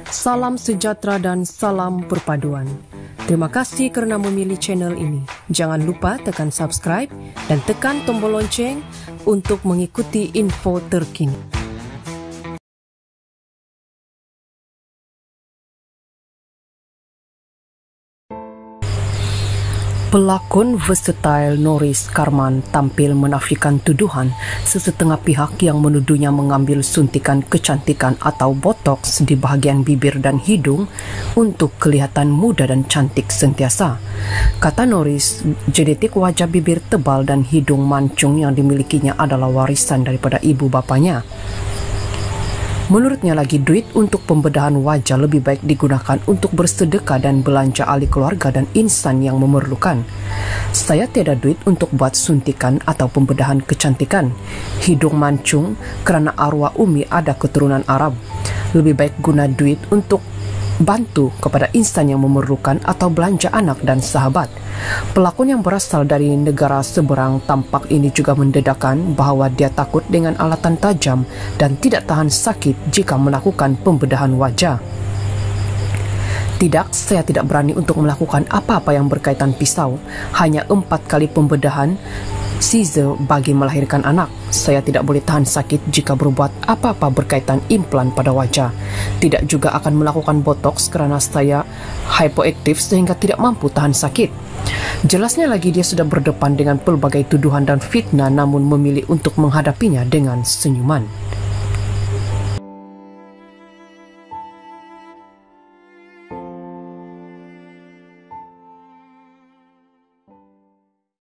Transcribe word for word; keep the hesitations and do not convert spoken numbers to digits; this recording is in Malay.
Salam sejahtera dan salam perpaduan. Terima kasih kerana memilih channel ini. Jangan lupa tekan subscribe dan tekan tombol lonceng untuk mengikuti info terkini. Pelakon versatile Norris Karman tampil menafikan tuduhan sesetengah pihak yang menuduhnya mengambil suntikan kecantikan atau botox di bahagian bibir dan hidung untuk kelihatan muda dan cantik sentiasa. Kata Norris, genetik wajah bibir tebal dan hidung mancung yang dimilikinya adalah warisan daripada ibu bapanya. Menurutnya lagi, duit untuk pembedahan wajah lebih baik digunakan untuk bersedekah dan belanja ahli keluarga dan insan yang memerlukan. Saya tiada duit untuk buat suntikan atau pembedahan kecantikan. Hidung mancung kerana arwah Umi ada keturunan Arab. Lebih baik guna duit untuk bantu kepada insan yang memerlukan atau belanja anak dan sahabat. Pelakon yang berasal dari negara seberang tampak ini juga mendedahkan bahawa dia takut dengan alatan tajam dan tidak tahan sakit jika melakukan pembedahan wajah. Tidak, saya tidak berani untuk melakukan apa-apa yang berkaitan pisau. Hanya empat kali pembedahan Caesar bagi melahirkan anak. Saya tidak boleh tahan sakit jika berbuat apa-apa berkaitan implan pada wajah. Tidak juga akan melakukan botox kerana saya hypoaktif sehingga tidak mampu tahan sakit. Jelasnya lagi, dia sudah berdepan dengan pelbagai tuduhan dan fitnah namun memilih untuk menghadapinya dengan senyuman.